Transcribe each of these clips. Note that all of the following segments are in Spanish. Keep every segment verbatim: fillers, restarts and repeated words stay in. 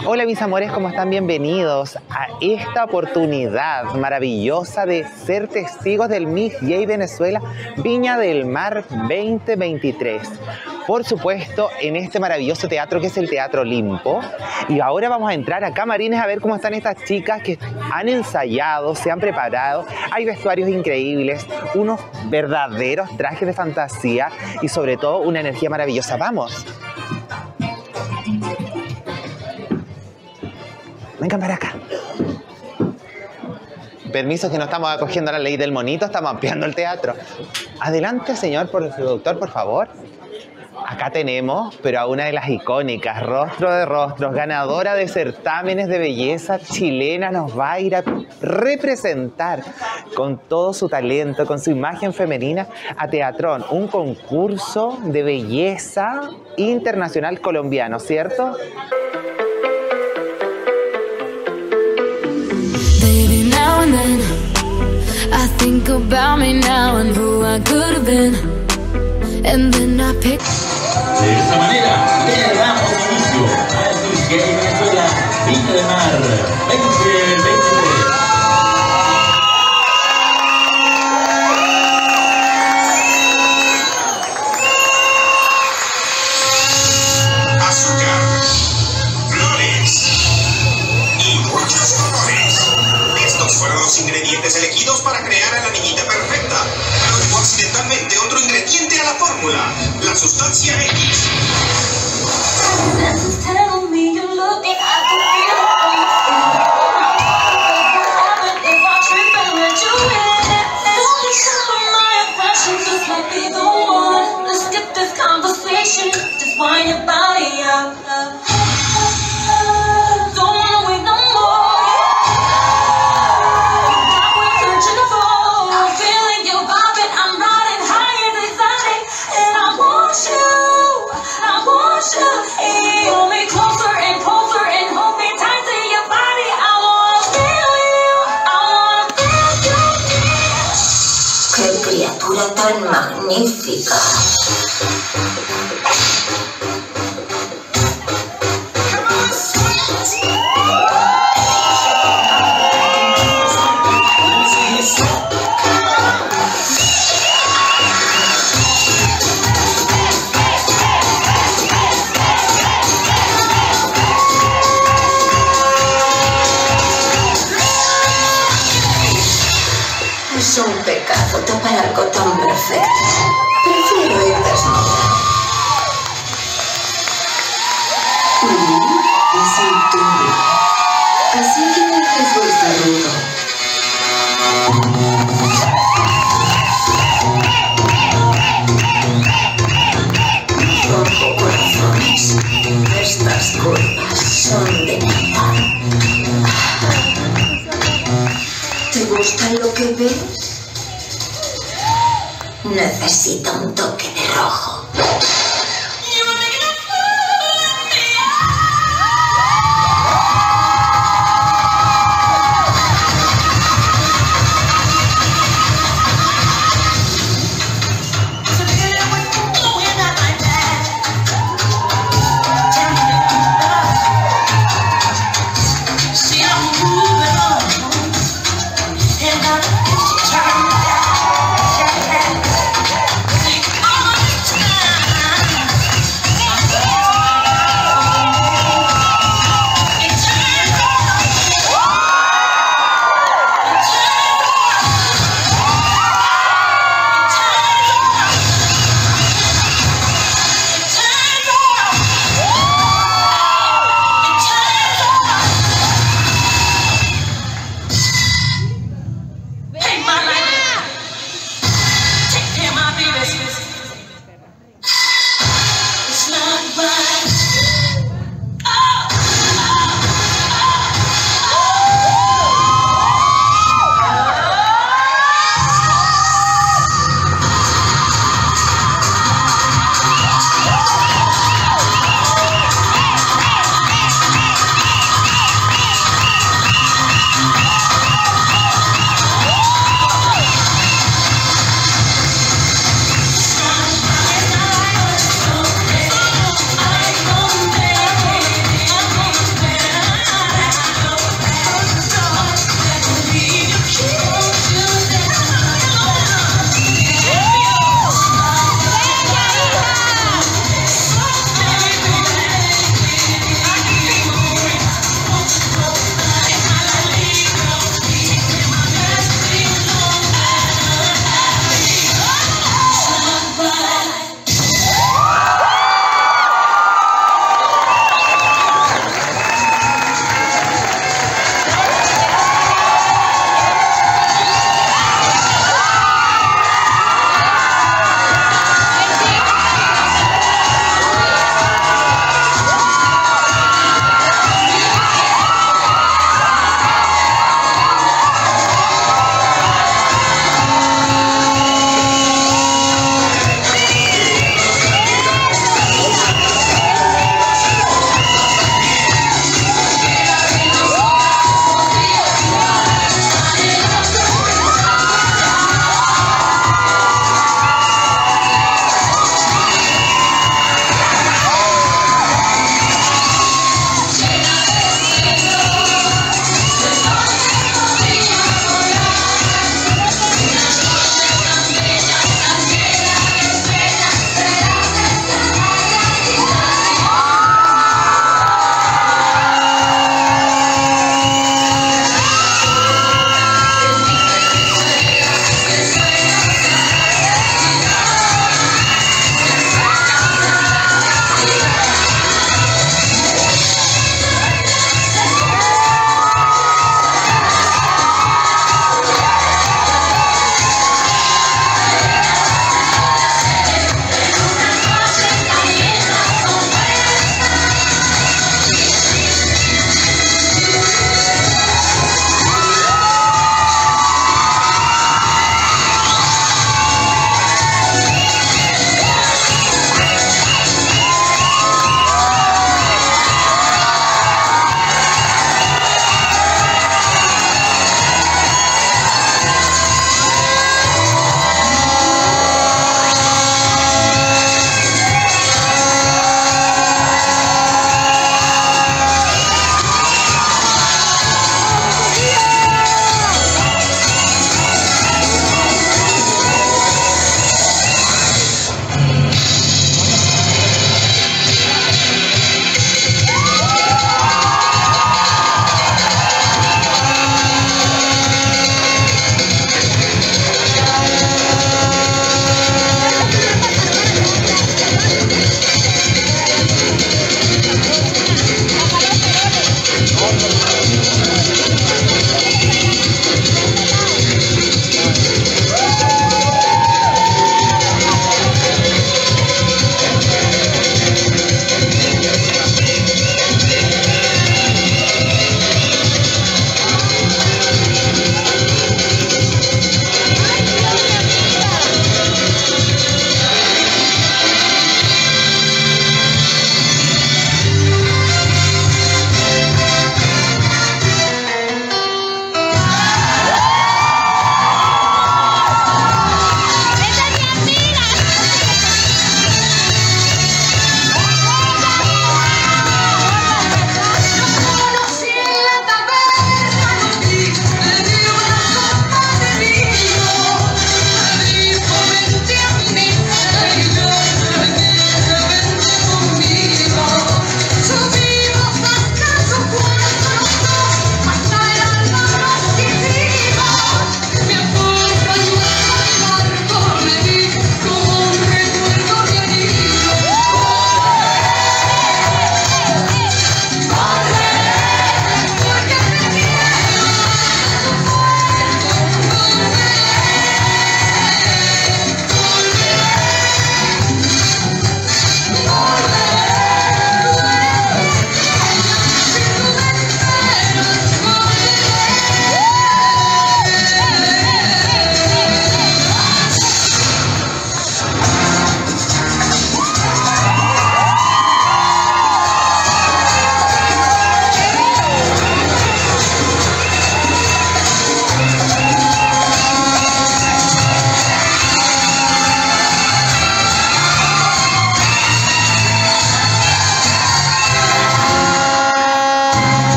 Hola mis amores, ¿cómo están? Bienvenidos a esta oportunidad maravillosa de ser testigos del Miss Gay Venezuela Viña del Mar veinte veintitrés. Por supuesto, en este maravilloso teatro que es el Teatro Olimpo. Y ahora vamos a entrar a camarines a ver cómo están estas chicas que han ensayado, se han preparado. Hay vestuarios increíbles, unos verdaderos trajes de fantasía y sobre todo una energía maravillosa. ¡Vamos! Vengan para acá. Permiso que no estamos acogiendo la ley del monito, estamos ampliando el teatro. Adelante, señor productor, por favor. Acá tenemos, pero a una de las icónicas, Rostro de Rostros, ganadora de certámenes de belleza chilena, nos va a ir a representar con todo su talento, con su imagen femenina, a Teatrón, un concurso de belleza internacional colombiano, ¿cierto? Baby, now and then I think about me now and who I could have been, and then I pick. De esta manera le damos inicio al Miss Gay Venezuela Viña del Mar veinte veintitrés. Azúcar, flores y muchos colores. Estos fueron los ingredientes elegidos para crear a la niñita perfecta. Pero llegó accidentalmente otro ingrediente a la fórmula, la sustancia X. ¡Qué criatura tan magnífica! Es un pecado tapar algo tan perfecto. Prefiero ir desnuda. Mm, es el tuyo. Así que es gusta rudo. Ojo, corazones. Estas curvas son de metal. ¿Te gusta lo que ves? Necesito un toque de rojo.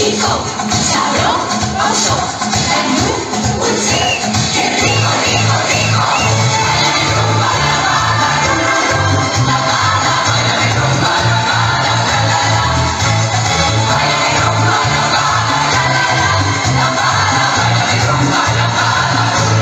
rico, sabroso, el muchi, qué rico, rico, rico. Baila mi rumba, la bala, la bala, baila mi rumba, la bala, la la la. Baila mi rumba, la bala, la la la, la bala, baila mi rumba, la bala.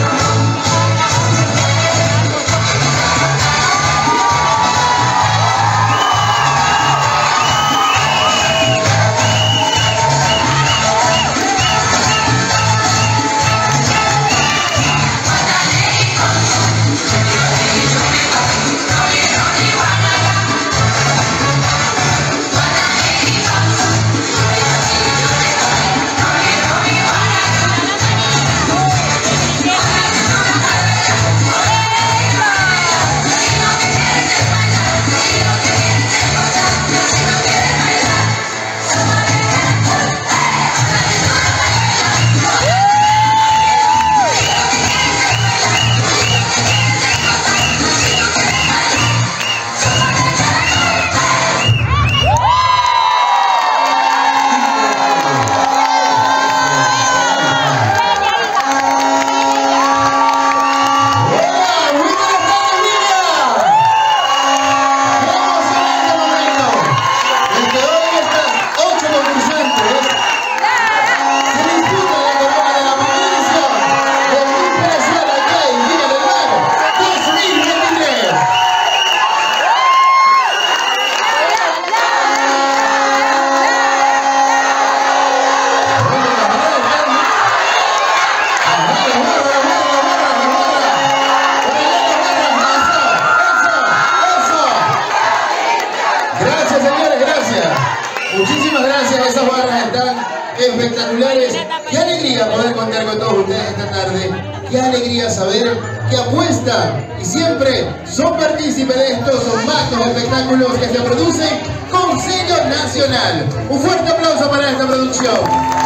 Muchísimas gracias, esas barras están espectaculares. Qué alegría poder contar con todos ustedes esta tarde. Qué alegría saber que apuestan y siempre son partícipes de estos magnos espectáculos que se producen con sello nacional. Un fuerte aplauso para esta producción.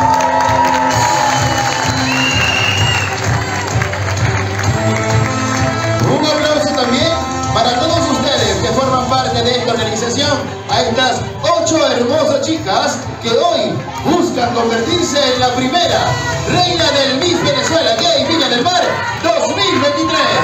Un aplauso también para todos ustedes que forman parte de esta organización, a estas ocho hermosas chicas que hoy buscan convertirse en la primera reina del Miss Venezuela Gay Viña del Mar dos mil veintitrés.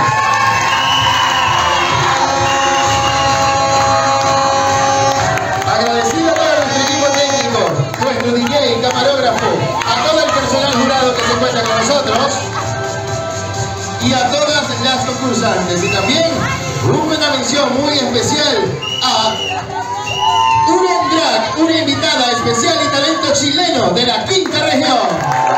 Agradecido a todo nuestro equipo técnico, nuestro D J, camarógrafo, a todo el personal jurado que se encuentra con nosotros y a todas las concursantes. Y también una mención muy especial a una drag, una invitada especial y talento chileno de la quinta región.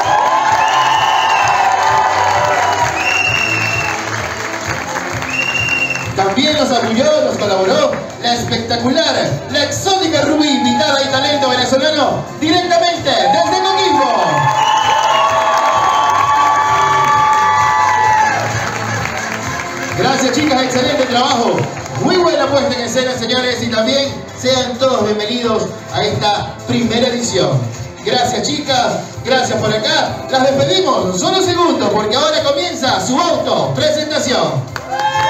También nos apoyó, nos colaboró la espectacular, la exótica Rubí, invitada y talento venezolano directamente desde Coquimbo. Gracias, chicas, excelente trabajo. Muy buena puesta en escena, señores, y también sean todos bienvenidos a esta primera edición. Gracias, chicas, gracias por acá. Las despedimos solo un segundo porque ahora comienza su auto presentación.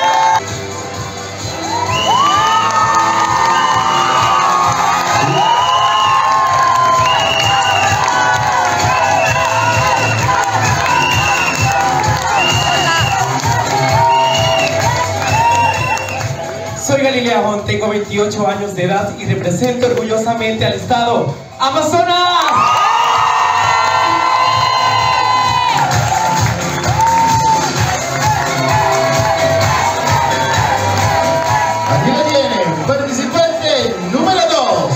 Soy Galilea Jón, tengo veintiocho años de edad y represento orgullosamente al estado Amazonas. Aquí lo tienen, participante número dos.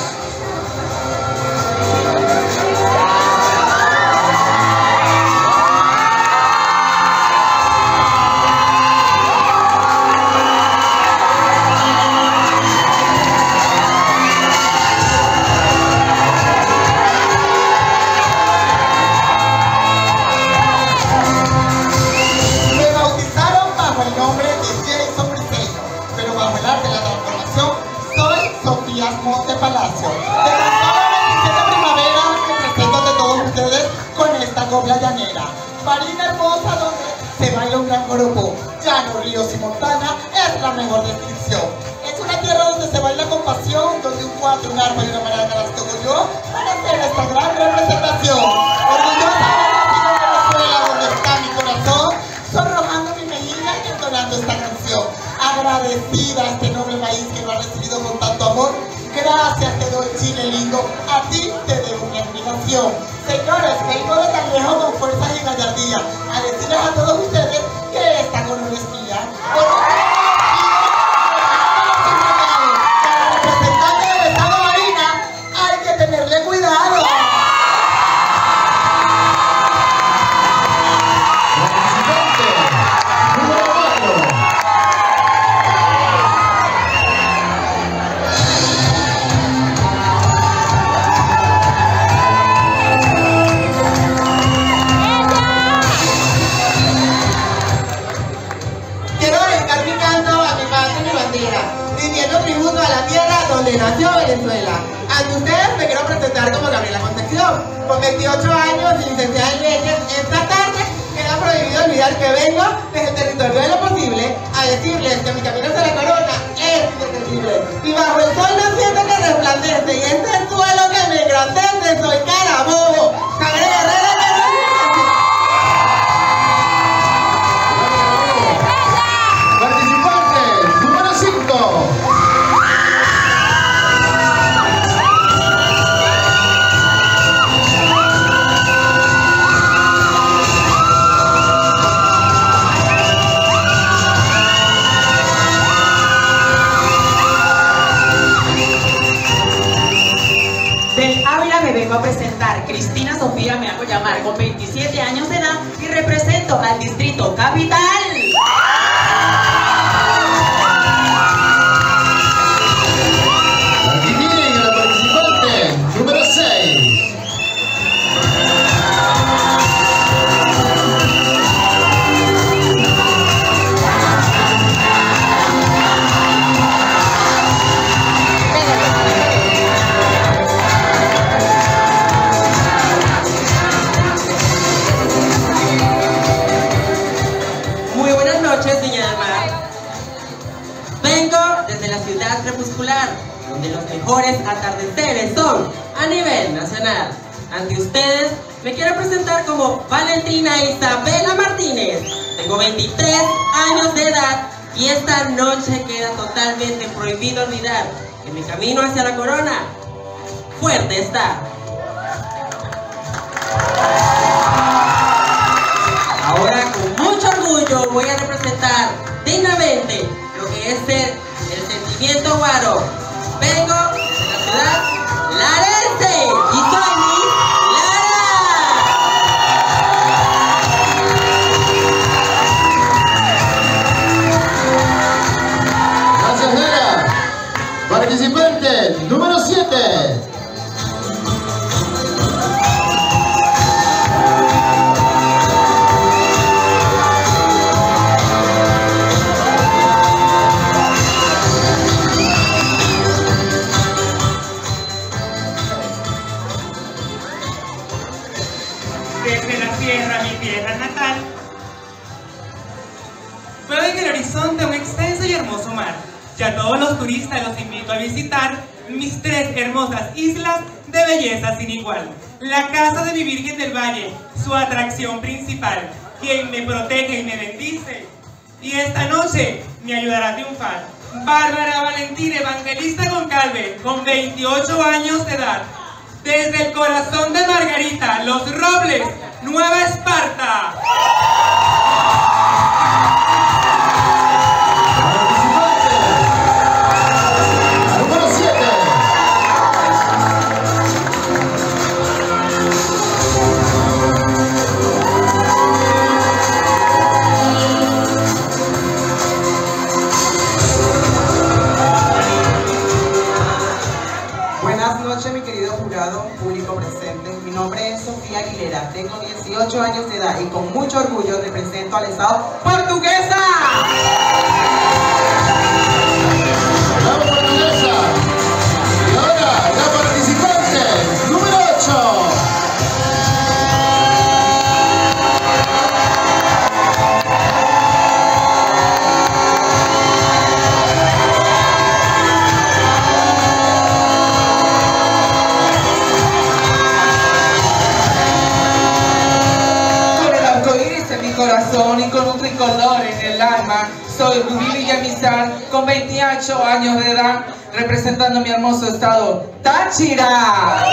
Monte Palacio. De pasada veintisiete primavera me presento ante todos ustedes con esta copla llanera. Marina hermosa donde se baila un gran grupo. Llano, ríos y montana es la mejor descripción. Es una tierra donde se baila con pasión, donde un cuatro, un arpa y una maraca las toco yo para hacer esta gran representación. lindo, a ti te debo una explicación. Señores, vengo de tan lejos con fuerza y gallardía a decirles a todos ustedes que esta corona es mía. Por lo que para el representante del Estado Marina hay que tenerle cuidado. Donde nació Venezuela. Ante ustedes me quiero presentar como Gabriela Concepción, con veintiocho años y licenciada en leyes. Esta tarde queda prohibido olvidar que vengo desde el territorio de lo posible a decirles que mi camino hacia la corona es indetenible. Y bajo el sol no siento que resplandece, y este es el suelo que me engrandece. Soy Carabobo, sangre guerrera de la Participantes, número cinco. Me vengo a presentar. Cristina Sofía me hago llamar, con veintisiete años de edad, y represento al Distrito Capital. Aquí tienen a la participante número seis. Crepuscular, donde los mejores atardeceres son a nivel nacional. Ante ustedes me quiero presentar como Valentina Isabela Martínez. Tengo veintitrés años de edad y esta noche queda totalmente prohibido olvidar que mi camino hacia la corona fuerte está. Ahora con mucho orgullo voy a representar dignamente lo que es ser el sentimiento guaro. Vengo de la ciudad larense y soy Miss Lara. Gracias, Lara. Participante número siete. Desde la sierra, mi tierra natal, veo en el horizonte un extenso y hermoso mar. Y a todos los turistas los invito a visitar mis tres hermosas islas de belleza sin igual. La casa de mi Virgen del Valle, su atracción principal, quien me protege y me bendice. Y esta noche me ayudará a triunfar. Bárbara Valentina Evangelista Goncalves, con veintiocho años de edad. Desde el corazón de Margarita, Los Robles, Nueva Esparta. Número siete. Buenas noches, mi querido jurado, público presente. Mi nombre es Sofía Aguilera, tengo dieciocho años de edad y con mucho orgullo represento al Estado Portuguesa. ¡Vamos, Portuguesa! Y ahora, la participante número ocho. corazón y con un tricolor en el alma. Soy Rubí Villamizar, con veintiocho años de edad, representando mi hermoso estado, Táchira.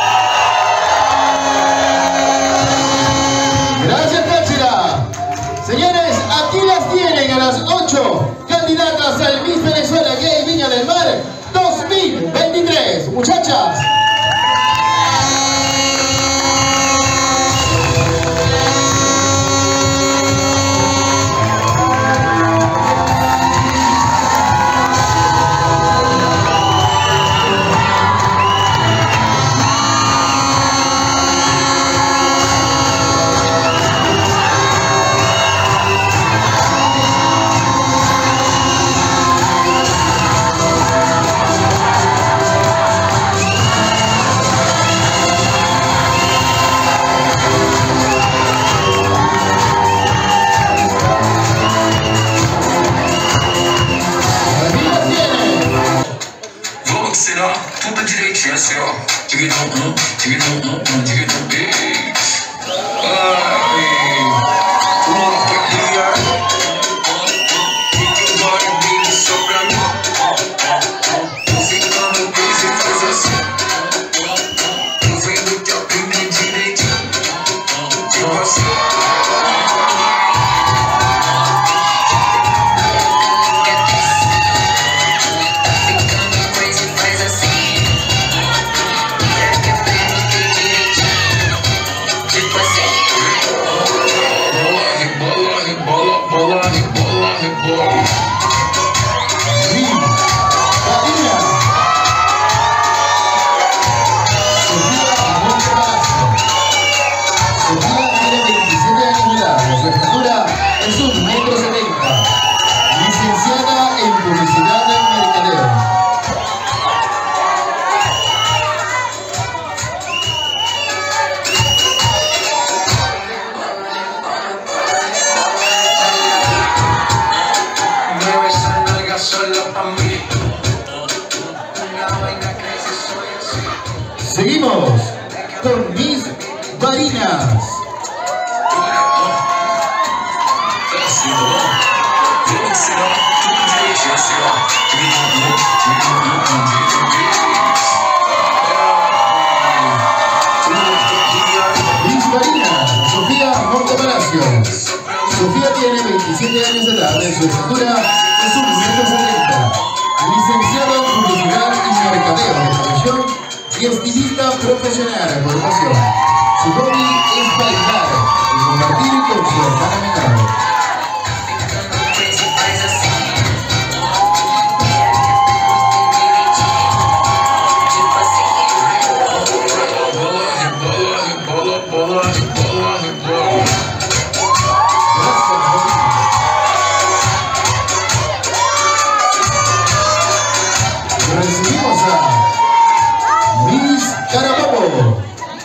Gracias, Táchira. Señores, aquí las tienen a las ocho candidatas al Miss Venezuela Gay Viña del Mar dos mil veintitrés. Muchachas. Tudo direitinho assim, ó. Diga não, diga não, não, diga não, ei. Ai, uma pequena. Fica embora, baby, só pra mim. Tô ficando crazy, faz assim. Tô vendo teu pinto direitinho. Tipo assim. Seguimos con Miss Barinas. Miss Barinas, Sofía Montepalacio. Sofía tiene veintisiete años de edad, en su estatura es un metro setenta. Licenciada en Publicidad y Mercadeo de profesión y estilista profesional por pasión. Su hobby es bailar y compartir con su hermana menor. Recibimos a Miss Carabobo.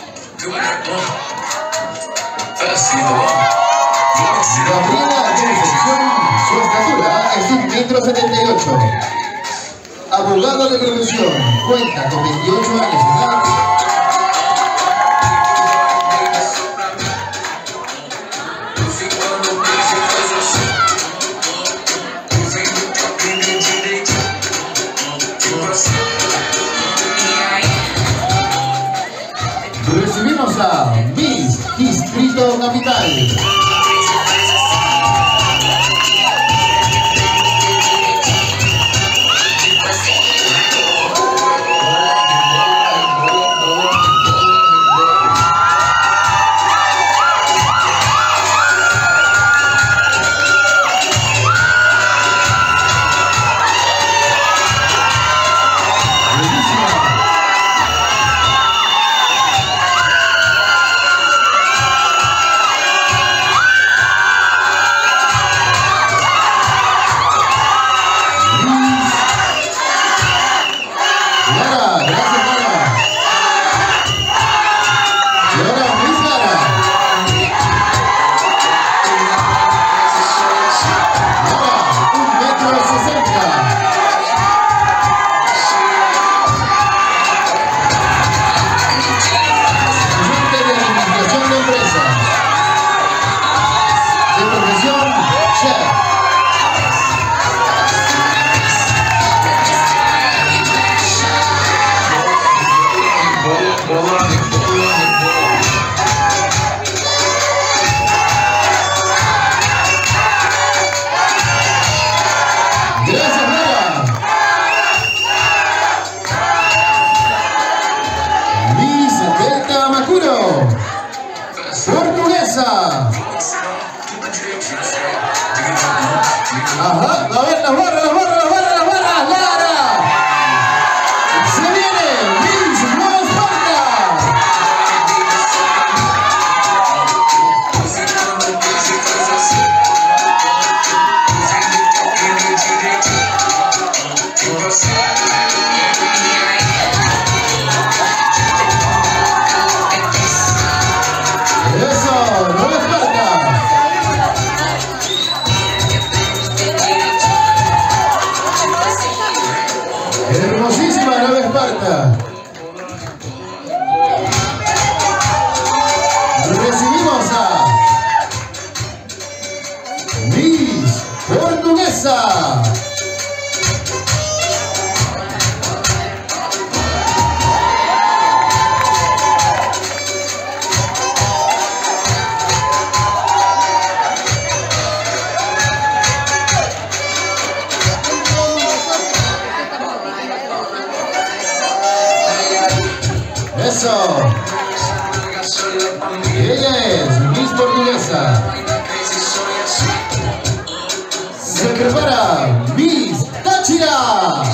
Gabriela Concepción, su estatura es un metro setenta y ocho. Abogado de profesión, cuenta con veintiocho años de edad. Recibimos a Miss Distrito Capital. Portuguesa. Ajá, a ver, las barras, las barras, las barras, las barras, Lara. Se viene Miss Nueva Esparta. Eso, Nueva Esparta. Hermosísima Nueva Esparta. Recibimos a Miss Portuguesa. Eso. Y ella es Miss Portuguesa. Se prepara Miss Táchira.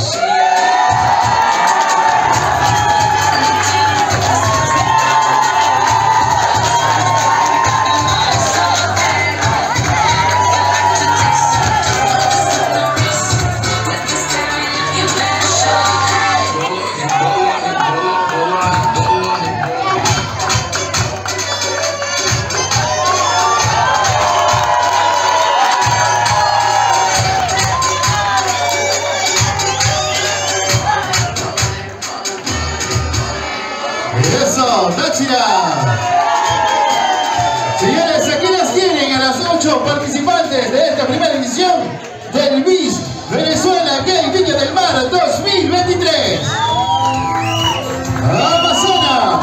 Eso, Táchira. Señores, aquí las tienen a las ocho participantes de esta primera edición del Miss Venezuela Gay Viña del Mar dos mil veintitrés. Amazonas.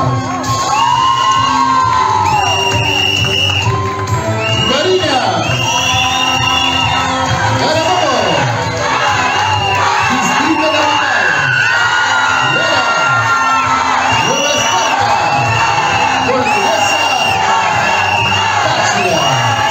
Marina. Carabobo. Distrito Capital. Vera. Nueva Esparta. Portuguesa. Táchira.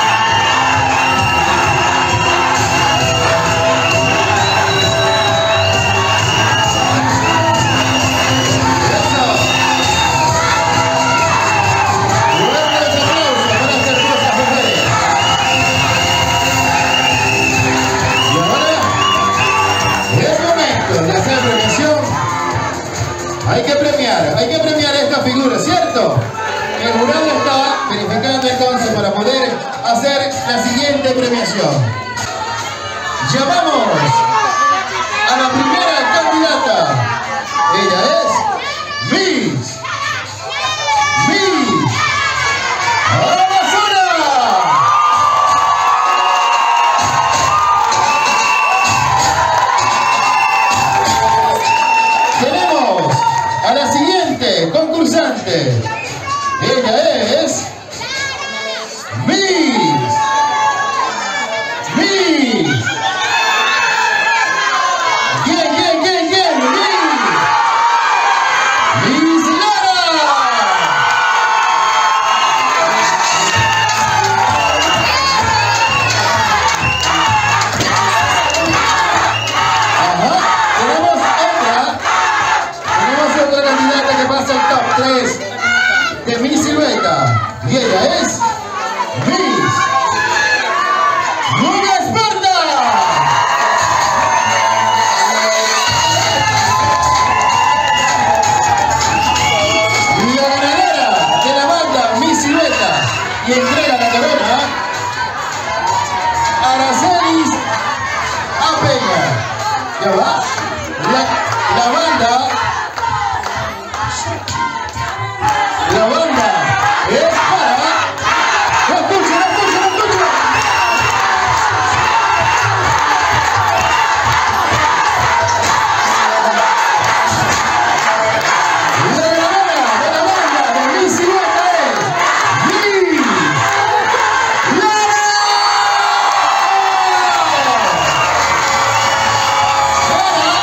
Hay que premiar, hay que premiar esta figura, ¿cierto? El jurado está verificando entonces para poder hacer la siguiente premiación. Llamamos a la primera candidata. Ella es Miss Miss Amazonas. Tenemos a la siguiente concursante. Ella es Miss Miss ¿Quién, quién, quién, quién? Miss Miss Lara. Ajá, tenemos otra. Tenemos otra candidata que pasa al top tres de Miss Silueta. Y ella es Miss Nueva Esparta. La ganadora de la banda Miss Silueta y entrega la corona Aracelis A. Peña. Ya va. La, la banda La banda es para... ¡No escucho, no escucho, no escucho! La ganadora de la banda de Miss Silueta es Miss Lara.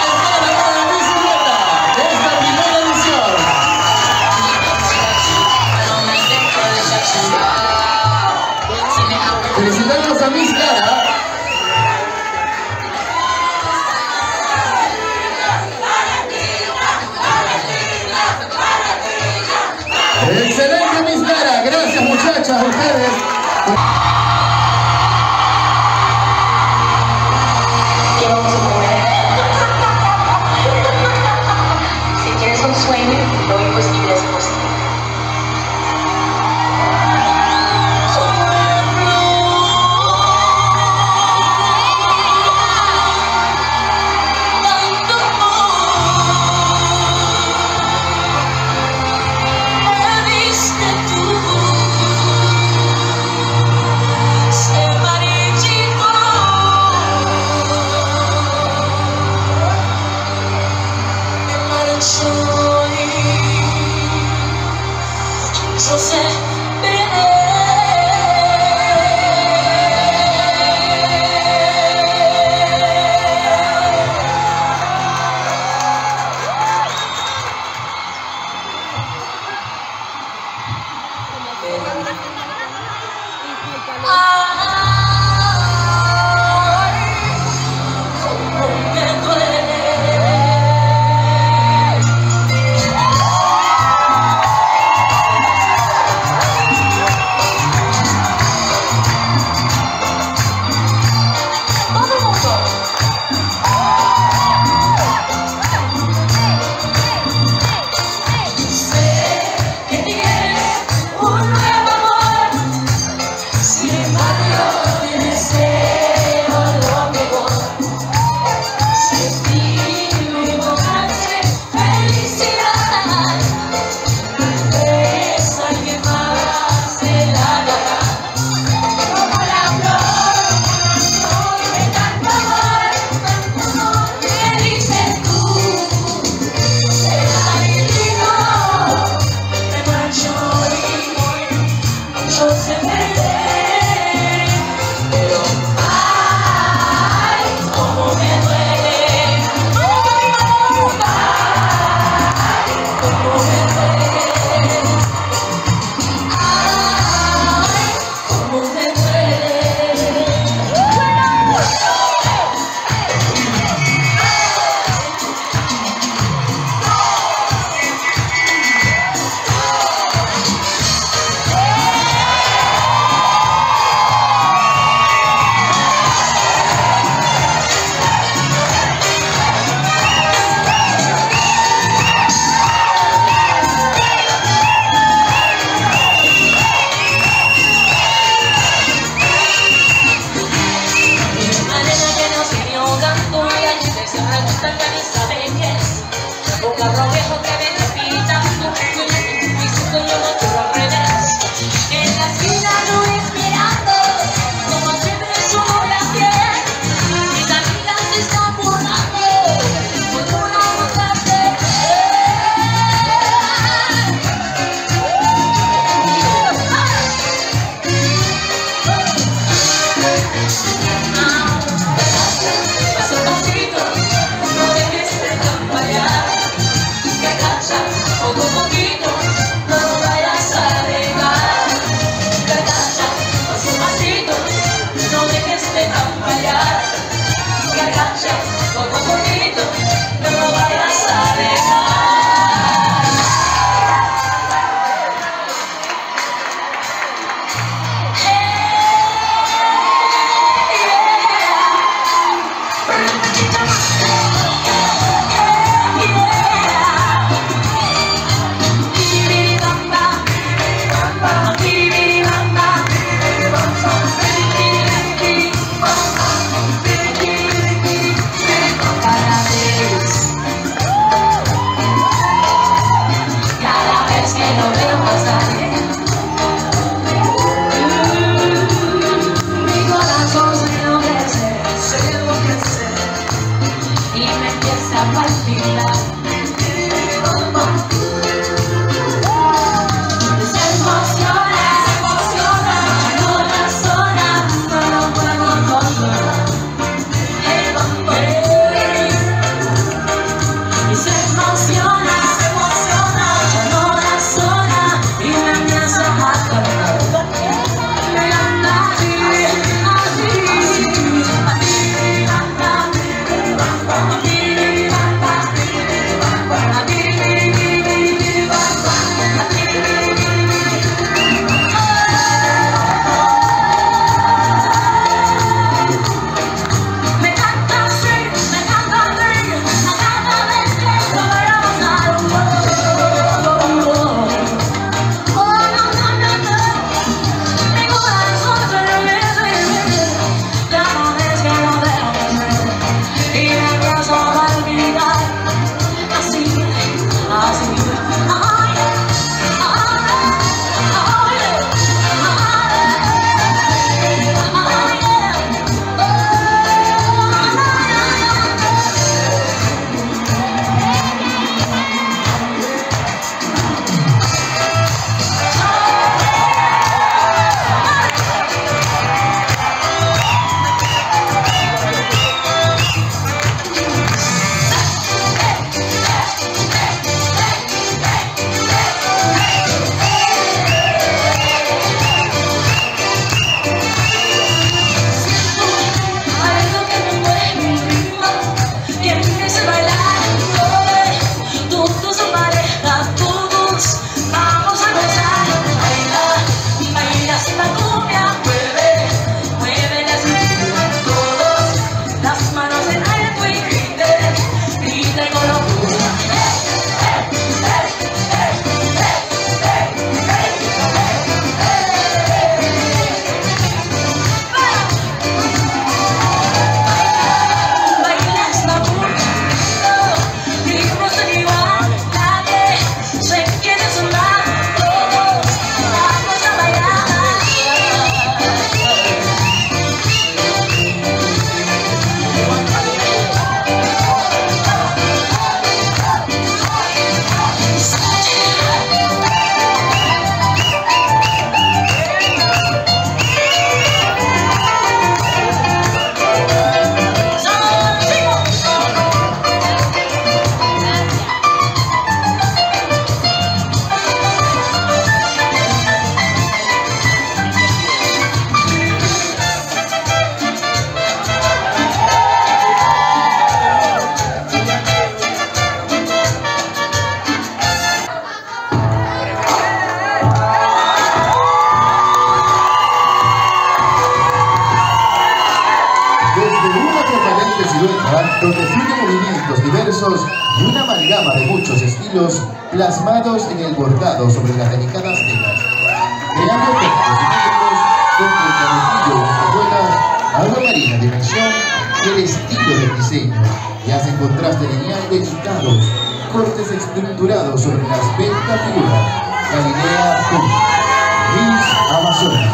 donde fluyen movimientos diversos y una amalgama de muchos estilos plasmados en el bordado sobre las delicadas telas, creando efectos simétricos donde el cabecillo y las hojuelas, agua marina de dimensión y el estilo del diseño, y hacen contraste lineal de delicados cortes estructurados sobre la esbelta figura Galilea Punk, Miss Amazonas.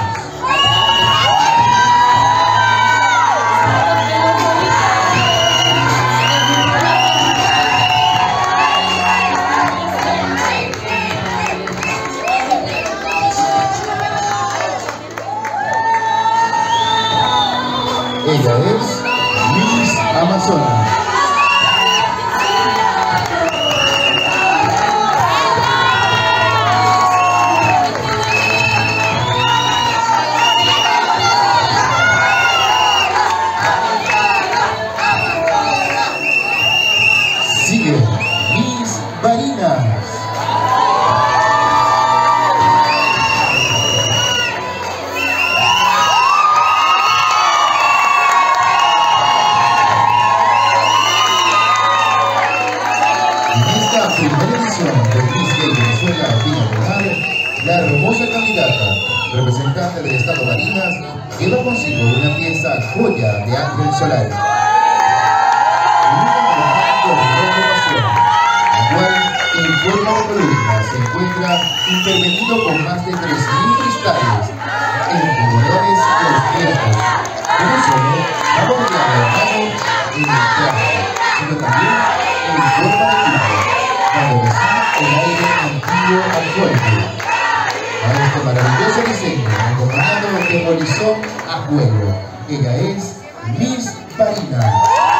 Ella es Miss Amazonas. Sigue Miss Barinas. Primera edición de Miss Gay Venezuela Viña del Mar, la hermosa candidata, representante del estado Barinas, lleva consigo una pieza joya de Ángel Solari. Un renovación, la cual en forma de columna se encuentra intervenido con más de tres mil cristales en colores y auspiertos, que no solo ha bordeado la mano en el traje, sino también en forma de tubo, cuando recibe el aire antiguo al cuerpo. A este maravilloso diseño, acompañado de polizón a juego. Ella es Miss Barinas.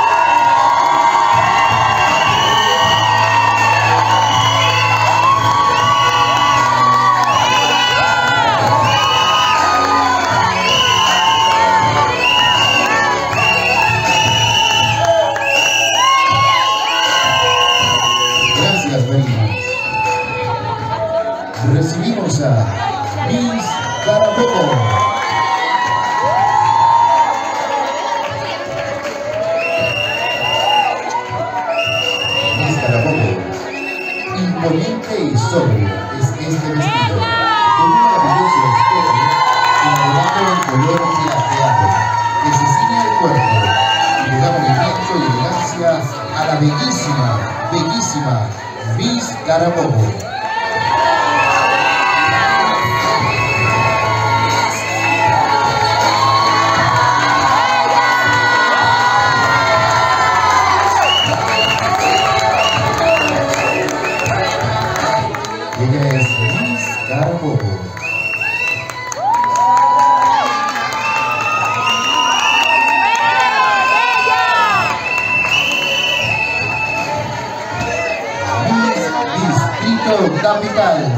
Recibimos a Miss Carabobo. Miss Carabobo, imponente y sobria es este vestido, con un maravilloso escote elaborado en color plateado, que se ciñe al cuerpo y le da movimiento y elegancia a la bellísima, bellísima Miss Carabobo. Ella es Miss Carabobo. Miss Distrito Capital.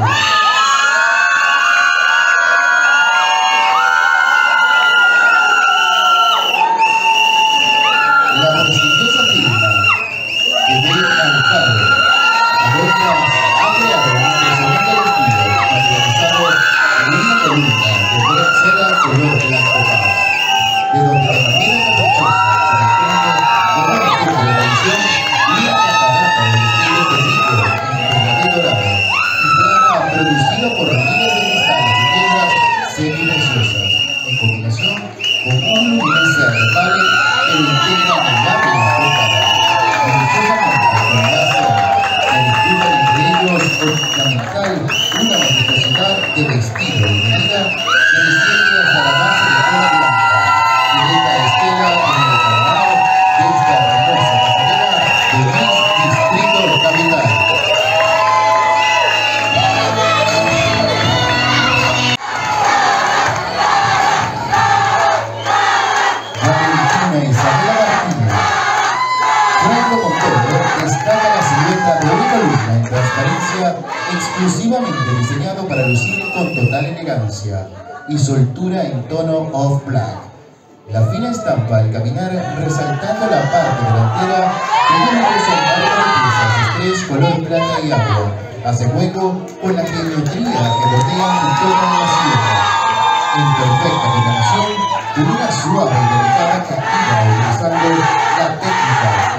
La prestigiosa firma que ve al padre, adopta, ha creado un impresionante vestido materializado en una columna de seda color blanco paz, de donde de manera caprichosa se desprende como un efecto de tensión y una catarata de vestidos de rico en pergamino dorado y plata producido por miles de cristales y piedras semi-preciosas, en combinación con un luminiscencia notable que lo integra en láminas cortadas, minuciosamente con láser, la lectura entre ellos ornamental, una multiplicidad de vestido y medida que desciende hasta la base de toda blanca y deja estela en el acabado de esta hermosa pasarela de Miss Distrito Capital. Isabela Martínez. Franco Montero destaca la silueta de una columna en transparencia exclusivamente diseñado para lucir con total elegancia y soltura en tono off black. La fina estampa al caminar resaltando la parte delantera de una resaltada de piezas estrés color plata y agua, hace juego con la geometría que rodea el tono de la silueta, en perfecta combinación con una suave y delicada caída utilizando la técnica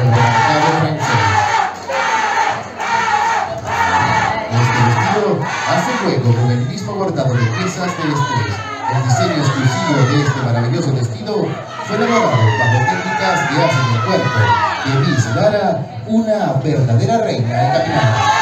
celestes. El diseño exclusivo de este maravilloso vestido fue elaborado bajo técnicas que hacen el cuerpo de Miss Lara una verdadera reina del caminante.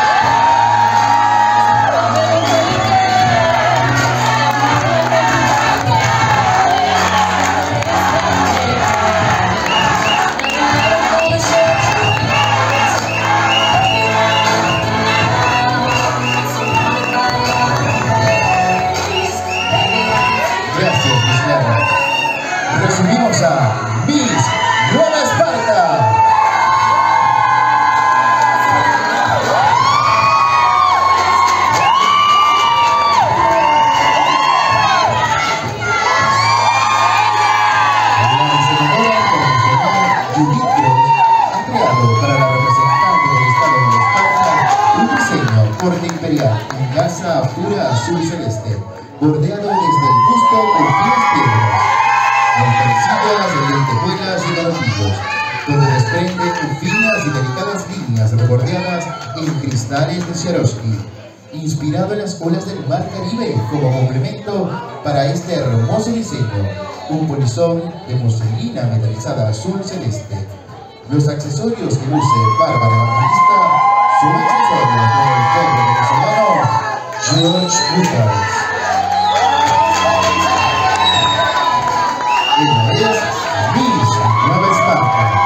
Recibimos a Miss Nueva Esparta. La diseñadora internacional Judith Gross ha creado para la representante del estado de Esparta un diseño corte imperial en gasa pura azul celeste, bordeado desde el busto por finas piedras, montancillas de lentejuelas y garrotillos, donde desprenden finas y delicadas líneas rebordeadas en cristales de Swarovski, inspirado en las olas del mar Caribe como complemento para este hermoso diseño, un polizón de muselina metalizada azul celeste. Los accesorios que luce Bárbara Evangelista son accesorios del pueblo venezolano George Lucas. Ella es Miss Nueva Esparta.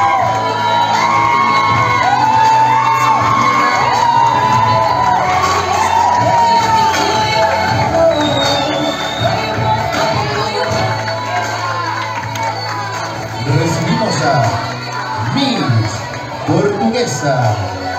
Recibimos a Miss Portuguesa.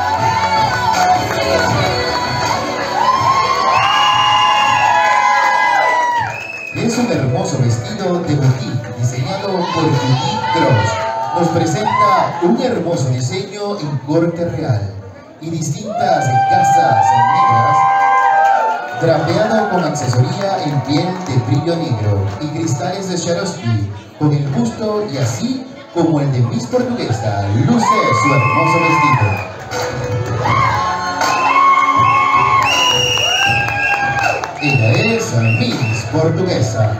Es un hermoso vestido de boutique diseñado por Judith Gross. Nos presenta un hermoso diseño en corte real y distintas casas negras, drapeado con accesoría en piel de brillo negro y cristales de Swarovski, con el busto y así como el de Miss Portuguesa luce su hermoso vestido. Ella es Miss Portuguesa.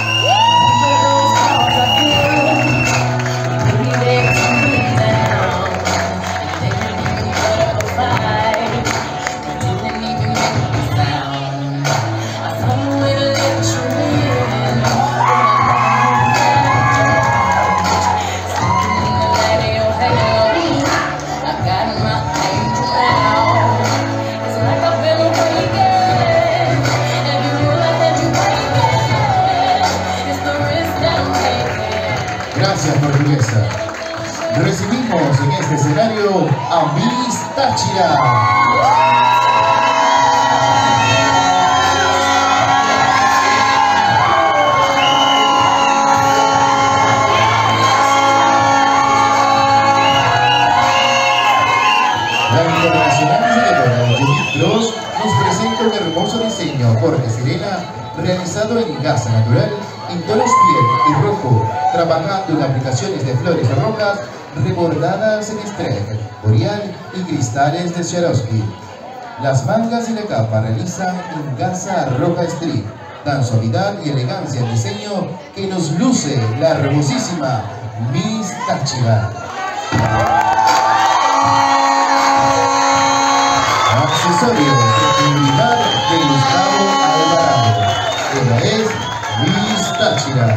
Gracias, Portuguesa. Recibimos en este escenario a Miss Táchira. La internacional diseñadora Judith Gross nos presenta un hermoso diseño corte sirena realizado en gasa natural en tonos piel y rojo, trabajando en aplicaciones de flores rojas rebordadas en estrella, boreal y cristales de Swarovski. Las mangas y la capa realizan en gasa roja strip, dan suavidad y elegancia al diseño que nos luce la hermosísima Miss Táchira. Accesorios de seguridad de Gustavo Alvarado. Ella es Miss Táchira.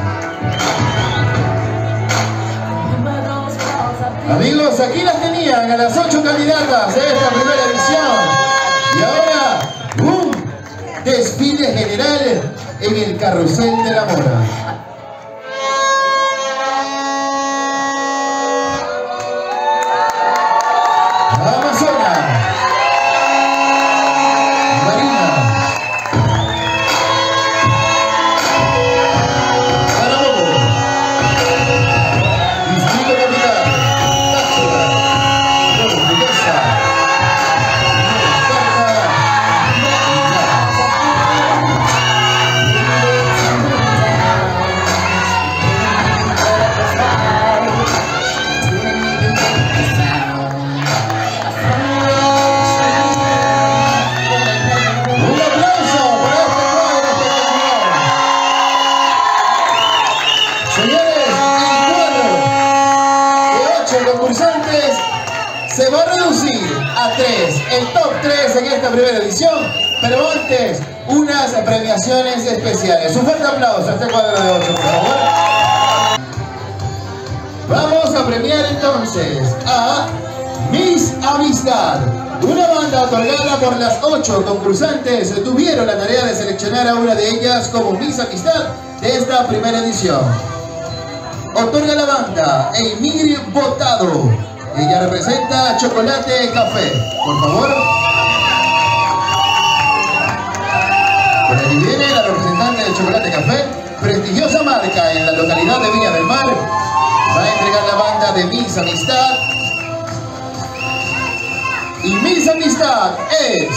Amigos, aquí las tenían a las ocho candidatas de esta primera edición. Y ahora, un desfile general en el Carrusel de la Moda. Down. Señores, el cuadro de ocho concursantes se va a reducir a tres, el top tres en esta primera edición, pero antes, unas premiaciones especiales. Un fuerte aplauso a este cuadro de ocho, por favor. Vamos a premiar entonces a Miss Amistad. Una banda otorgada por las ocho concursantes tuvieron la tarea de seleccionar a una de ellas como Miss Amistad de esta primera edición. Otorga la banda Emir Botado. Ella representa Chocolate Café. Por favor. Por aquí viene la representante de Chocolate Café, prestigiosa marca en la localidad de Viña del Mar. Va a entregar la banda de Miss Amistad. Y Miss Amistad es...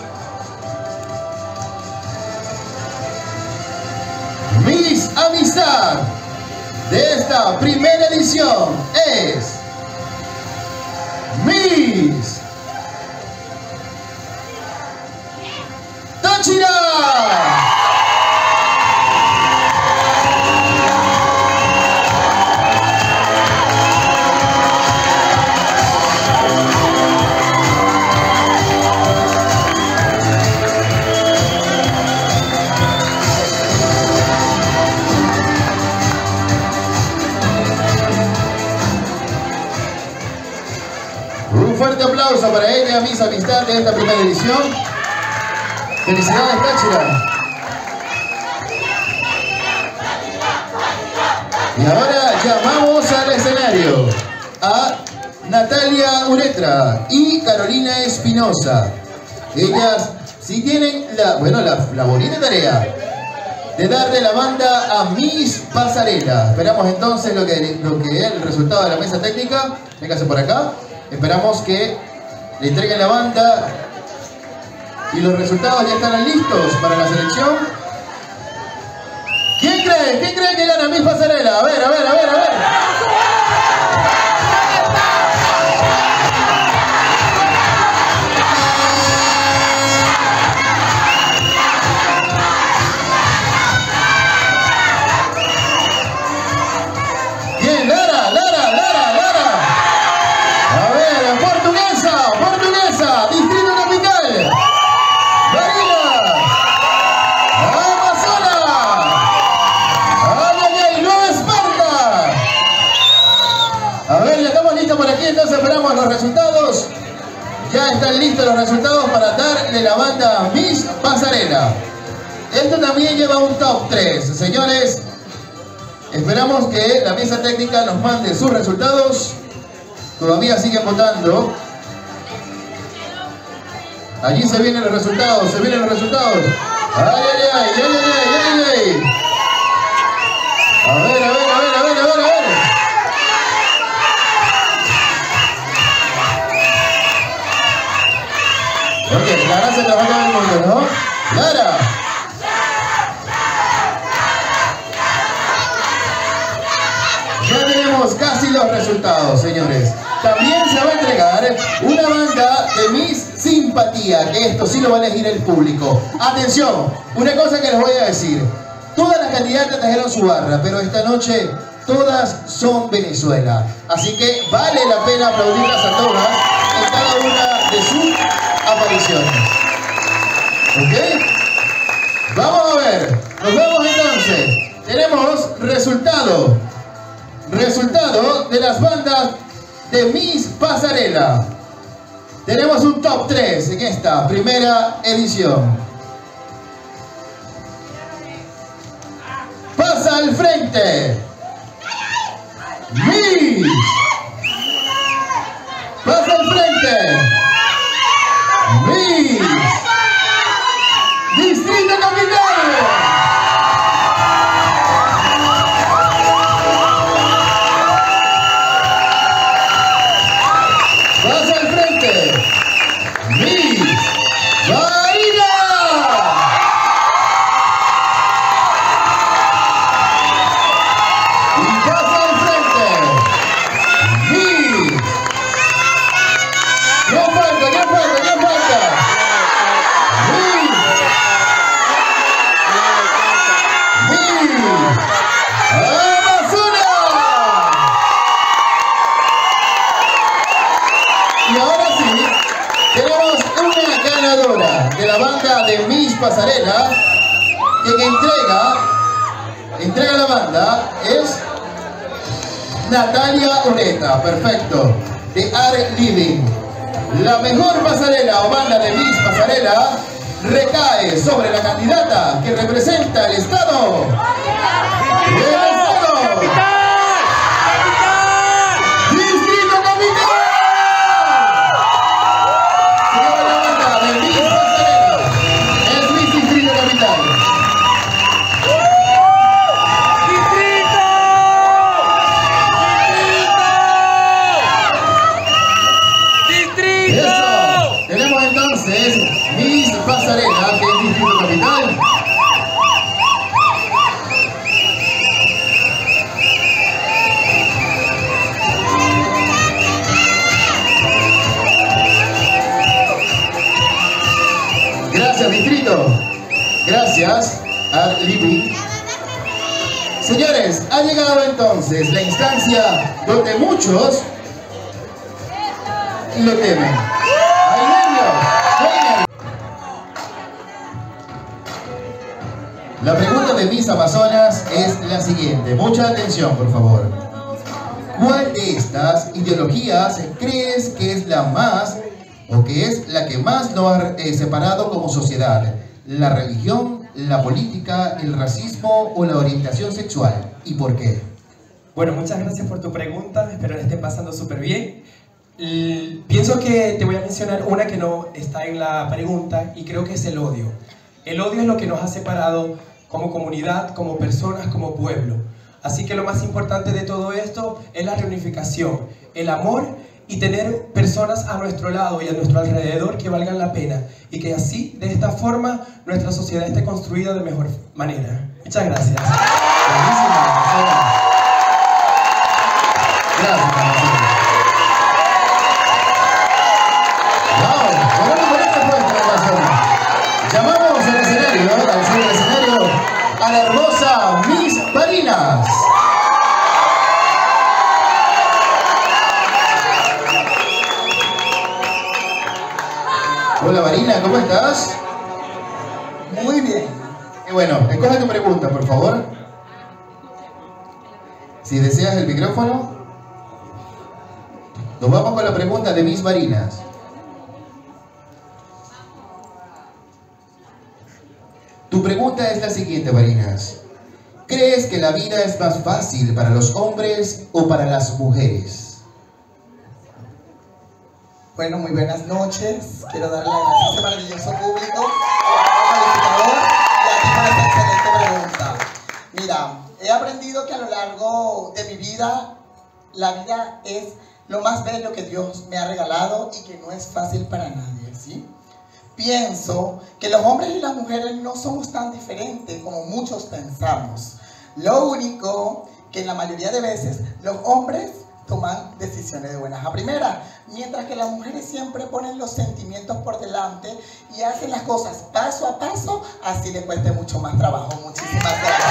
Miss Amistad de esta primera edición es... Miss Táchira. Un fuerte aplauso para ella, Miss Amistad de esta primera edición. Felicidades, Táchira. Y ahora llamamos al escenario a Natalia Uretra y Carolina Espinosa. Ellas sí tienen la, bueno, la, la bonita tarea de darle la banda a Miss Pasarela. Esperamos entonces lo que, lo que es el resultado de la mesa técnica. Véngase por acá. Esperamos que le entreguen la banda y los resultados ya están listos para la selección. ¿Quién cree? ¿Quién cree que gana Miss Pasarela? A ver, a ver, a ver, a ver. Bien, Lara, Lara, Lara, Lara. A ver, portuguesa, portuguesa, Distrito Capital. Marina. Amazonas. Ay, ay, ay, Nueva Esparta. A ver, ya estamos listos por aquí, entonces esperamos los resultados. Ya están listos los resultados para darle la banda a Miss Pasarela. Esto también lleva un top tres, señores. Esperamos que la mesa técnica nos mande sus resultados. Todavía siguen votando. Allí se vienen los resultados, se vienen los resultados. Ay, ay, ay, ay, ay, ay, ay. A ver, a ver, a ver, a ver, a ver, a ver. Ok, Lara se trabajó en el mundo, ¿no? Lara. Ya tenemos casi los resultados, señores. También se va a entregar una banda de Miss Simpatía, que esto sí lo va a elegir el público. Atención, una cosa que les voy a decir. Todas las candidatas trajeron su barra, pero esta noche todas son Venezuela. Así que vale la pena aplaudirlas a todas en cada una de sus apariciones. ¿Ok? Vamos a ver. Nos vemos entonces. Tenemos resultado. Resultado de las bandas de Miss Pasarela. Tenemos un top tres en esta primera edición. Pasa al frente Miss. Pasa al frente Miss Distrito Capital. Pasa al frente Miss Marina. Y pasa al frente Miss. ¿Quién falta? ¿Quién falta? ¿Quién falta? Pasarela, quien entrega, entrega la banda, es Natalia Ureta, perfecto, de Art Living. La mejor pasarela o banda de Miss Pasarela recae sobre la candidata que representa el Estado. ¡El Estado! ¡Distrito Capital! Se lleva la banda de Miss Pasarela. Es Miss Distrito Capital. Eso. Tenemos entonces Miss Pasarela, que es Distrito Capital. Gracias, Distrito. Gracias, Art Living. Señores, ha llegado entonces la instancia donde muchos lo temen. ¡Hay nervios! ¡Hay nervios! La pregunta de Miss Amazonas es la siguiente. Mucha atención, por favor. ¿Cuál de estas ideologías crees que es la más o que es la que más nos ha eh, separado como sociedad? ¿La religión, la política, el racismo o la orientación sexual? ¿Y por qué? Bueno, muchas gracias por tu pregunta. Espero que esté pasando súper bien. L- pienso que te voy a mencionar una que no está en la pregunta y creo que es el odio. El odio es lo que nos ha separado como comunidad, como personas, como pueblo. Así que lo más importante de todo esto es la reunificación, el amor y tener personas a nuestro lado y a nuestro alrededor que valgan la pena y que así, de esta forma, nuestra sociedad esté construida de mejor manera. Muchas gracias. Buenísimo, Amazonas. Gracias, Amazonas. Wow, buena, buena respuesta, Amazonas. Llamamos al escenario, al centro del escenario, a la hermosa Miss Barinas. Hola Marina, ¿cómo estás? Muy bien. Qué bueno, escoge tu pregunta, por favor. Si deseas el micrófono. Nos vamos con la pregunta de Miss Barinas. Tu pregunta es la siguiente, Barinas. ¿Crees que la vida es más fácil para los hombres o para las mujeres? Bueno, muy buenas noches. Quiero darle las gracias a este maravilloso público, al calificador y a ti por esta excelente pregunta. Mira, he aprendido que a lo largo de mi vida, la vida es lo más bello que Dios me ha regalado y que no es fácil para nadie, ¿sí? Pienso que los hombres y las mujeres no somos tan diferentes como muchos pensamos. Lo único que en la mayoría de veces los hombres toman decisiones de buenas a primeras, mientras que las mujeres siempre ponen los sentimientos por delante y hacen las cosas paso a paso, así les cueste mucho más trabajo. Muchísimas gracias.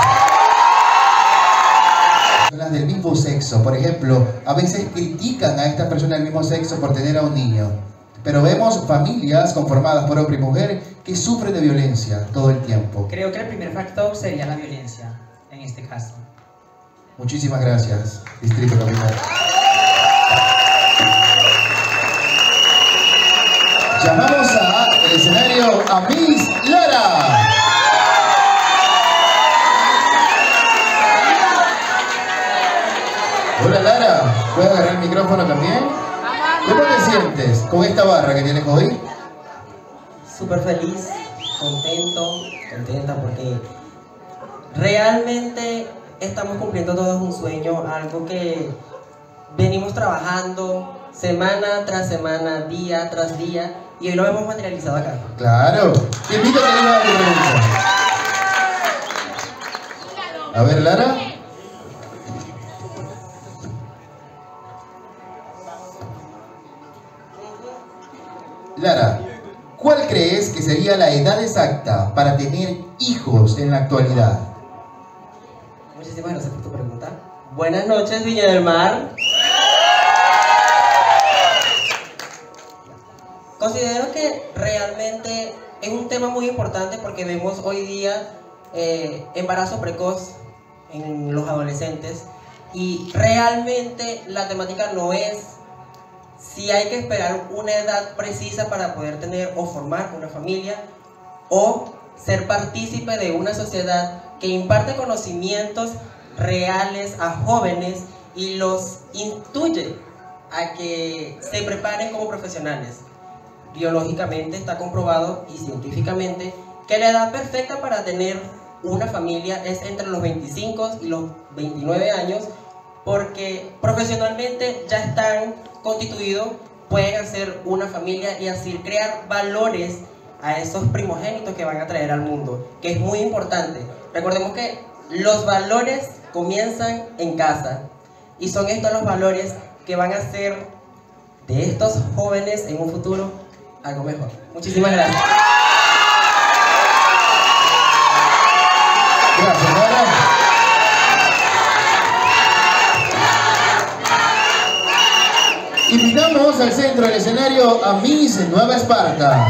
Las del mismo sexo, por ejemplo, a veces critican a estas personas del mismo sexo por tener a un niño, pero vemos familias conformadas por hombre y mujer que sufren de violencia todo el tiempo. Creo que el primer factor sería la violencia, en este caso. Muchísimas gracias, Distrito Capital. Llamamos al escenario a Miss Lara. Hola Lara, ¿puedes agarrar el micrófono también? ¿Cómo te sientes con esta barra que tienes hoy? Súper feliz, contento, contenta porque realmente estamos cumpliendo todos un sueño, algo que venimos trabajando semana tras semana, día tras día, y hoy lo hemos materializado acá. Claro, te invito a que le hagas tu pregunta. A ver, Lara. Lara, ¿cuál crees que sería la edad exacta para tener hijos en la actualidad? Muchísimas gracias por tu pregunta. Buenas noches, Viña del Mar. Considero que realmente es un tema muy importante porque vemos hoy día eh, embarazo precoz en los adolescentes y realmente la temática no es si hay que esperar una edad precisa para poder tener o formar una familia o ser partícipe de una sociedad que imparte conocimientos reales a jóvenes y los instruye a que se preparen como profesionales. Biológicamente está comprobado y científicamente que la edad perfecta para tener una familia es entre los veinticinco y los veintinueve años, porque profesionalmente ya están constituidos, pueden hacer una familia y así crear valores a esos primogénitos que van a traer al mundo, que es muy importante. Recordemos que los valores comienzan en casa y son estos los valores que van a hacer de estos jóvenes en un futuro algo mejor. Muchísimas gracias. Gracias, Nora. Invitamos al centro del escenario a Miss Nueva Esparta.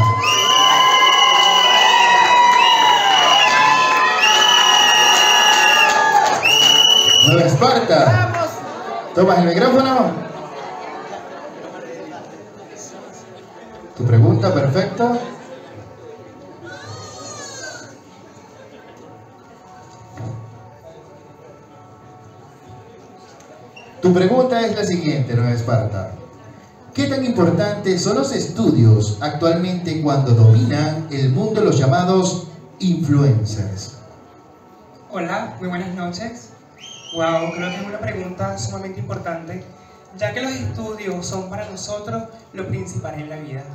Nueva Esparta. ¿Tomas el micrófono? Tu pregunta, perfecto. Tu pregunta es la siguiente, Nueva Esparta. ¿Qué tan importantes son los estudios actualmente cuando dominan el mundo los llamados influencers? Hola, muy buenas noches. Wow, creo que es una pregunta sumamente importante, ya que los estudios son para nosotros lo principal en la vida.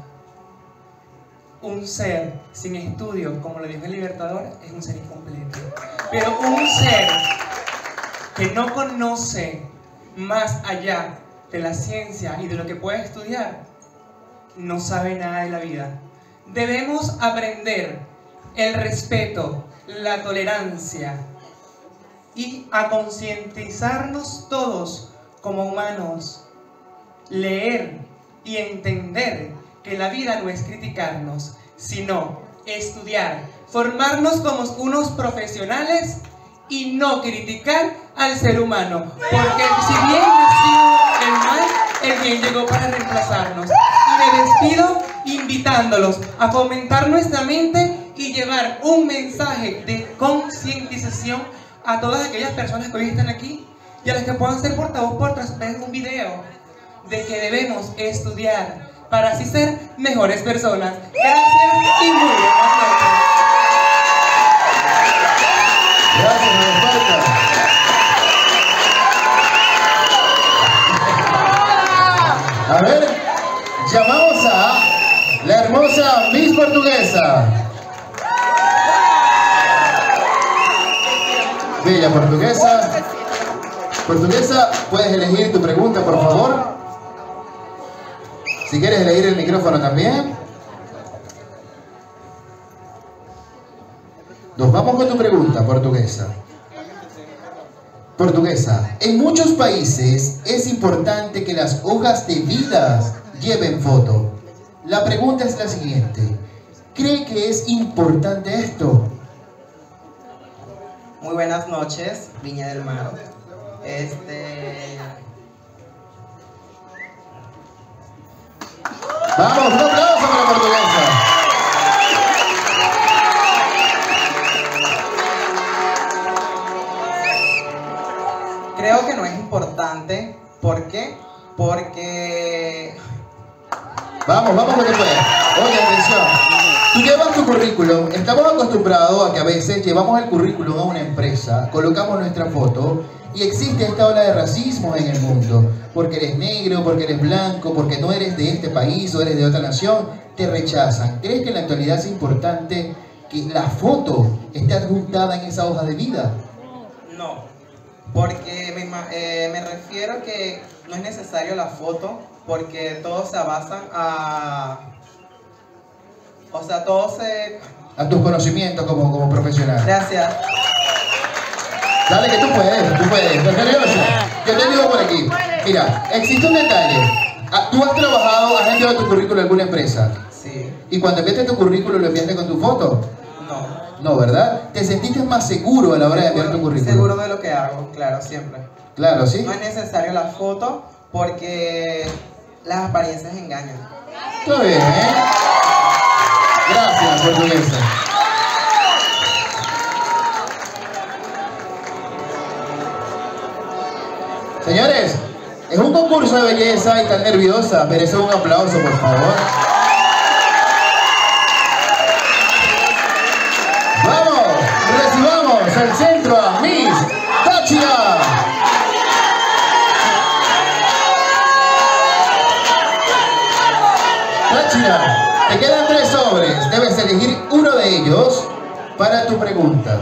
Un ser sin estudio, como lo dijo el Libertador, es un ser incompleto. Pero un ser que no conoce más allá de la ciencia y de lo que puede estudiar, no sabe nada de la vida. Debemos aprender el respeto, la tolerancia y a concientizarnos todos como humanos, leer y entender que la vida no es criticarnos, sino estudiar, formarnos como unos profesionales y no criticar al ser humano, porque si bien nació el mal, el bien llegó para reemplazarnos. Y me despido invitándolos a fomentar nuestra mente y llevar un mensaje de concientización a todas aquellas personas que hoy están aquí y a las que puedan ser portavoz por tras de un video, de que debemos estudiar para así ser mejores personas. Gracias y muy buenas noches. Gracias, Nueva Esparta. A ver, llamamos a la hermosa Miss Portuguesa. Bella Portuguesa. Portuguesa, puedes elegir tu pregunta, por favor. Si quieres elegir el micrófono también. Nos vamos con tu pregunta, Portuguesa. Portuguesa, en muchos países es importante que las hojas de vida lleven foto. La pregunta es la siguiente. ¿Cree que es importante esto? Muy buenas noches, Viña del Mar. Este... Vamos, un aplauso para la Portuguesa. Creo que no es importante. ¿Por qué? Porque... Vamos, vamos lo que pueda. Oye, atención. Tú llevas tu currículum. Estamos acostumbrados a que a veces llevamos el currículum a una empresa, colocamos nuestra foto y existe esta ola de racismo en el mundo. Porque eres negro, porque eres blanco, porque no eres de este país o eres de otra nación, te rechazan. ¿Crees que en la actualidad es importante que la foto esté adjuntada en esa hoja de vida? No, porque me, eh, me refiero que no es necesario la foto, porque todos se basan a... O sea, todos se... A tus conocimientos como, como profesional. Gracias. Dale que tú puedes, tú puedes. ¿Estás nervioso? Yo te digo por aquí. Mira, existe un detalle. Tú has trabajado, has enviado tu currículum a alguna empresa. Sí. ¿Y cuando enviaste tu currículum lo enviaste con tu foto? No. No, ¿verdad? ¿Te sentiste más seguro a la hora de enviar tu currículum? Seguro de lo que hago, claro, siempre. Claro, ¿sí? No es necesario la foto porque las apariencias engañan. Está bien, ¿eh? Gracias, portuguesa. Señores, es un concurso de belleza y tan nerviosa. Merece un aplauso, por favor. ¡Vamos! Recibamos al centro a Miss Táchira. Táchira, te quedan tres sobres. Debes elegir uno de ellos para tu pregunta.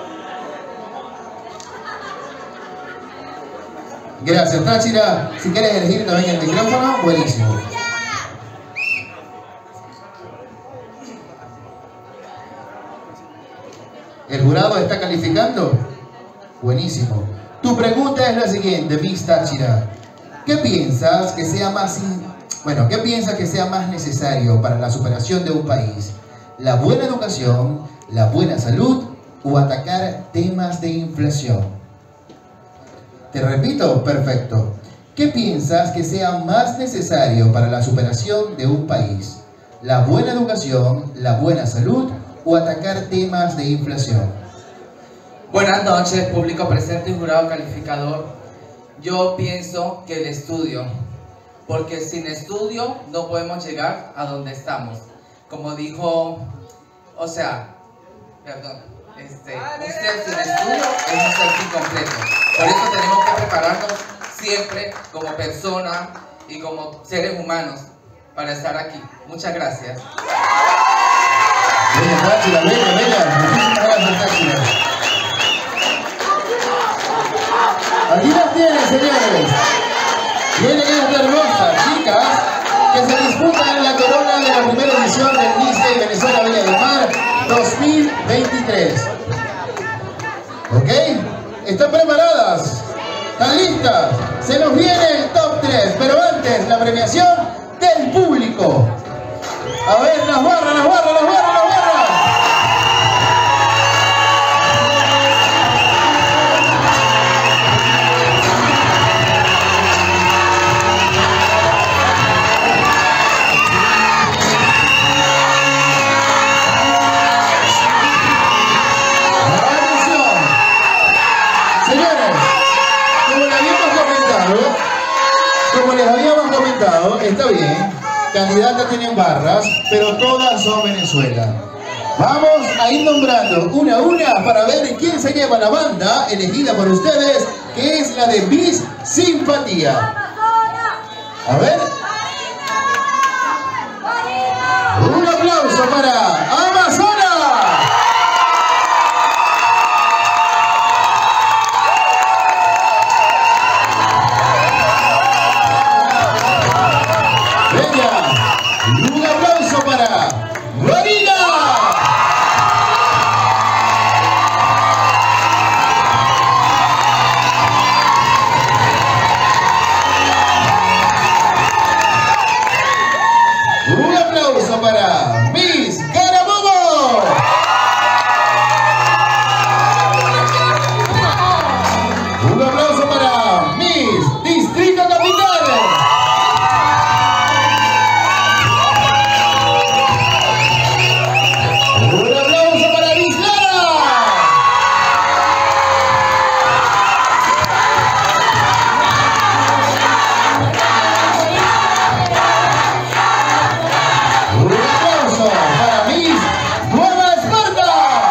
Gracias, Táchira. Si quieres elegir también el micrófono, buenísimo. ¿El jurado está calificando? Buenísimo. Tu pregunta es la siguiente, Miss Táchira. ¿Qué piensas que sea más in... bueno, ¿qué piensas que sea más necesario para la superación de un país? ¿La buena educación, la buena salud o atacar temas de inflación? Te repito, perfecto. ¿Qué piensas que sea más necesario para la superación de un país? ¿La buena educación, la buena salud o atacar temas de inflación? Buenas noches, público presente y jurado calificador. Yo pienso que el estudio, porque sin estudio no podemos llegar a donde estamos. Como dijo, o sea, perdón, este, usted sin estudio es un ser incompleto. Por eso tenemos que prepararnos siempre como persona y como seres humanos para estar aquí. Muchas gracias. Bella, Táchira, bella, bella. Muchísimas gracias, Táchira. Aquí las tienen, señores. Vienen estas hermosas chicas que se disputan la corona de la primera edición del Miss Gay Venezuela Viña del Mar dos mil veintitrés. ¿Ok? ¿Están preparadas? ¿Están listas? Se nos viene el top tres, pero antes la premiación del público. A ver, las barras, las barras, las barras, las barras. Atención. Señores, como les habíamos comentado, como les habíamos comentado, está bien. Candidatas tienen barras, pero todas son Venezuela. Vamos a ir nombrando una a una para ver quién se lleva la banda elegida por ustedes, que es la de Miss Simpatía. A ver. Un aplauso para Amazonas. Un aplauso para Marina. Un aplauso para Miss Carabobo. Un aplauso para Miss Distrito Capital. Un aplauso para Islara. Un aplauso para Miss Nueva Esparta.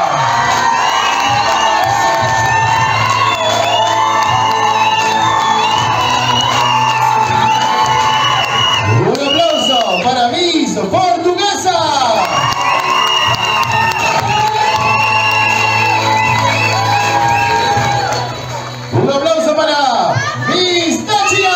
Un aplauso para Miss Portuguesa. Un aplauso para Miss Táchira.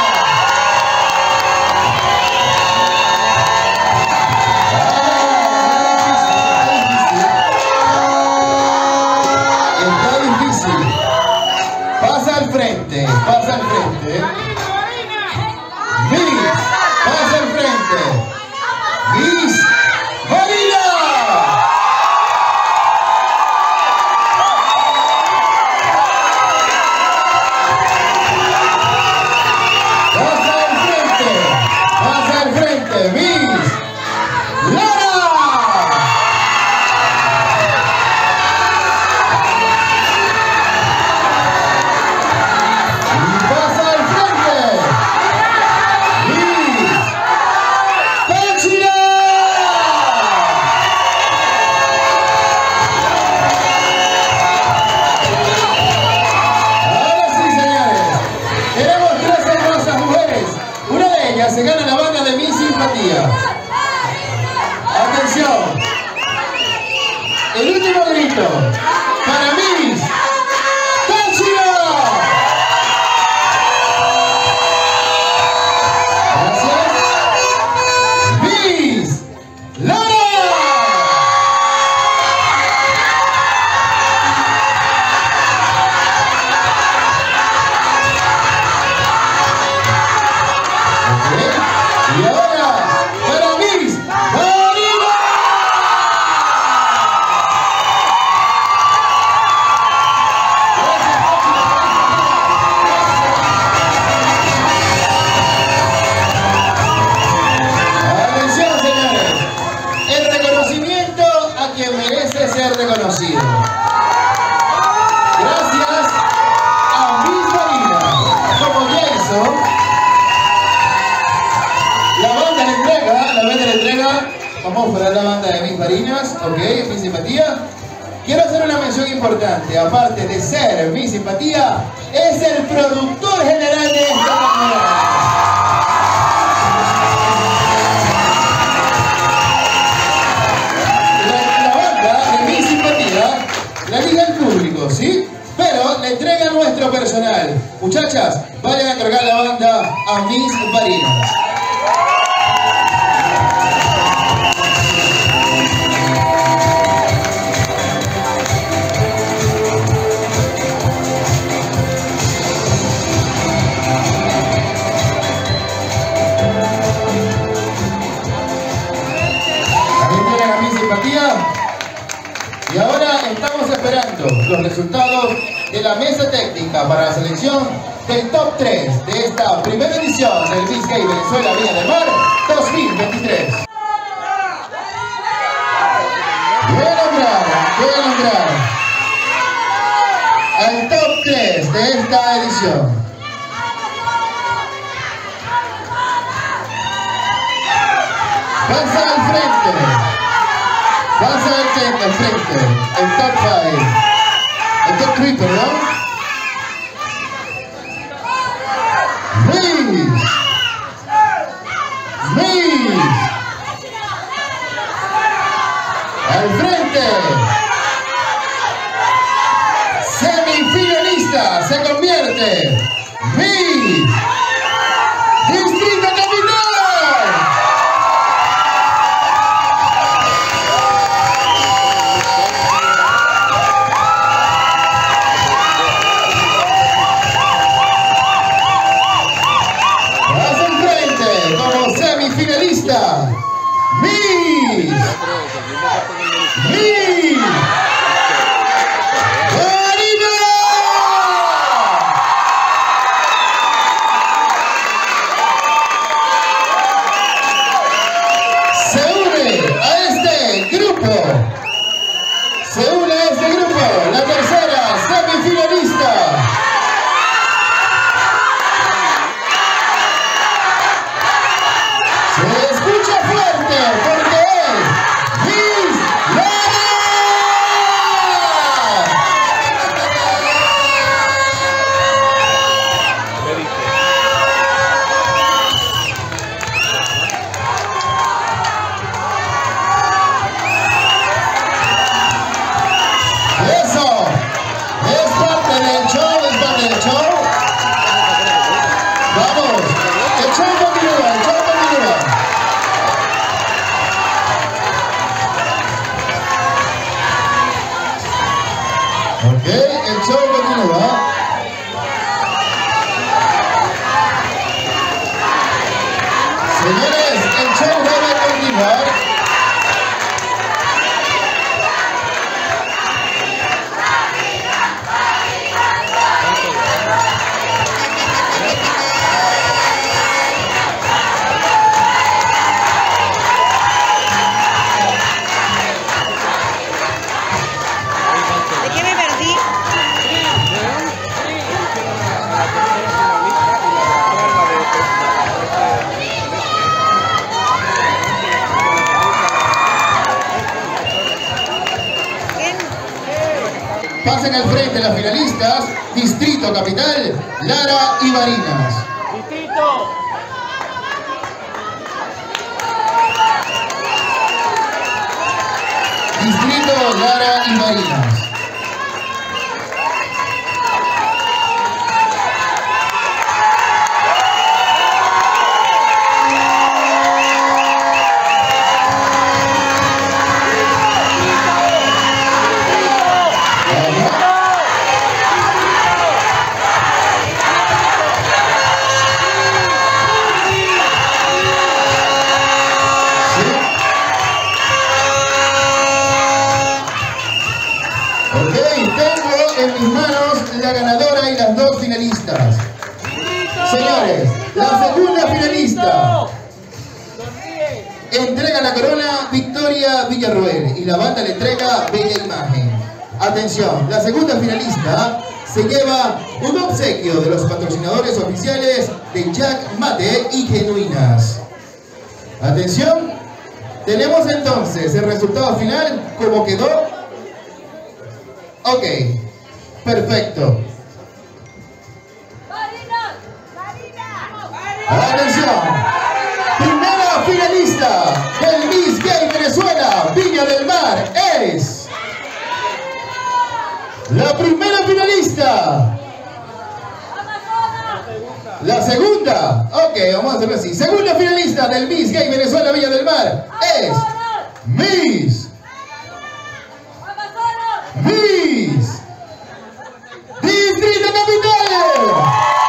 Está difícil. Pasa al frente, pasa al frente. Miss, pasa al frente. Miss Patía. Atención. El último grito. Para Miss Táchira. Gracias. Miss Lara. Y ahora, para Miss Marina. Atención, señores. El reconocimiento a quien merece ser reconocido. Gracias a Miss Marina. Como ya hizo, la banda le entrega, la banda le entrega, vamos a poner la banda de Miss Marinas, ok, mi simpatía. Quiero hacer una mención importante, aparte de ser mi simpatía, es el productor general de esta carrera. La, la banda de mi simpatía la liga el público, ¿sí? Pero le entrega nuestro personal. Muchachas, vayan a entregar la banda a Miss Marinas. Y ahora estamos esperando los resultados de la mesa técnica para la selección del top tres de esta primera edición del Miss Gay Venezuela Viña del Mar dos mil veintitrés. Voy a nombrar, voy a nombrar al top tres de esta edición. Pasa al frente. Pasa al frente, al frente, el top cinco, el top tres, perdón. Miss, Miss, al frente, semifinalista, se convierte, Miss Distrito Capital. Finalista, Miss, Miss Marina. Se une a este grupo, se une a este grupo, la tercera semifinalista. Se escucha fuerte porque es Miss Lara. Eso es parte del show, es parte del show. Vamos, el show continúa, el show continúa. Ok, el show continúa. Señores, el show debe continuar. Pasen al frente las finalistas, Distrito Capital, Lara y Marinas. Distrito. Distrito Lara y Marinas. La ganadora y las dos finalistas. Señores, la segunda finalista entrega la corona Victoria Villarroel y la banda le entrega Bella Imagen. Atención, la segunda finalista se lleva un obsequio de los patrocinadores oficiales de Jack Mate y Genuinas. Atención, tenemos entonces el resultado final, ¿cómo quedó? Ok. Perfecto. Atención. Primera finalista del Miss Gay Venezuela Viña del Mar es la primera finalista. La segunda. Ok, vamos a hacerlo así. Segunda finalista del Miss Gay Venezuela Viña del Mar es Miss. Miss Distrito Capital.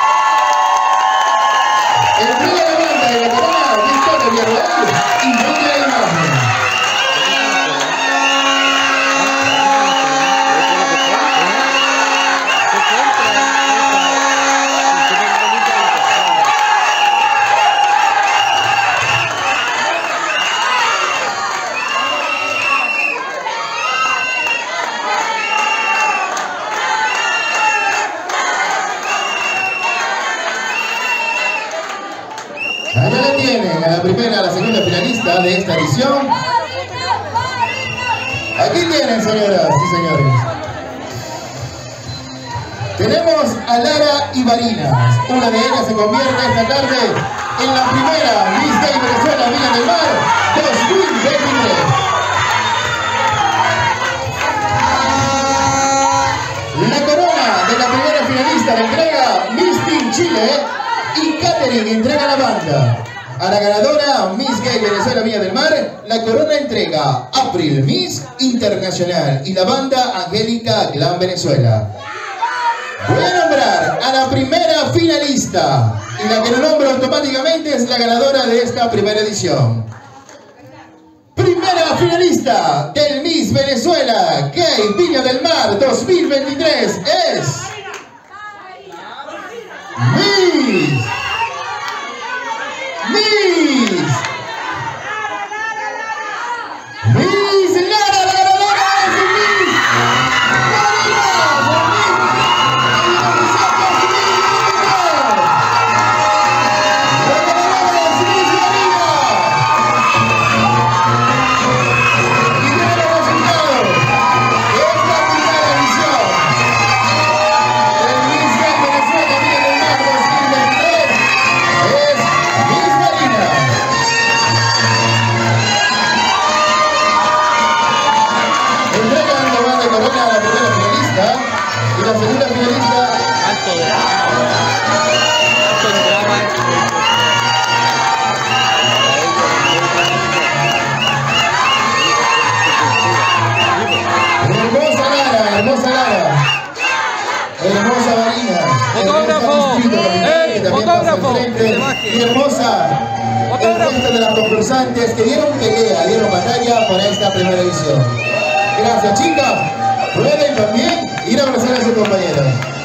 Entrega la banda de la corona Victoria Villarroel y Bella Imagen. Allá la tienen, a la primera, a la segunda finalista de esta edición. Aquí tienen, señoras y señores. Tenemos a Lara y Varinas. Una de ellas se convierte esta tarde en la primera Miss Gay Venezuela Viña del Mar dos mil veintitrés. La corona de la primera finalista la entrega Miss Team Chile y Catherine entrega la banda. A la ganadora Miss Gay Venezuela Viña del Mar, la corona entrega April Miss Internacional y la banda Angélica Glam Venezuela. Voy a nombrar a la primera finalista y la que lo nombro automáticamente es la ganadora de esta primera edición. Primera finalista del Miss Venezuela Gay Viña del Mar dos mil veintitrés es Miss Miss Miss Lara, la ganadora es Miss la segunda finalista. Alto drama. Alto drama. Hermosa Lara, hermosa Lara. Hermosa Varinas. Fotógrafo. ¡Ey! Fotógrafo. Y hermosa. El resto de las concursantes que dieron pelea, dieron batalla para esta primera edición. Gracias, chicas. Pueden también ir a abrazar a sus compañeros.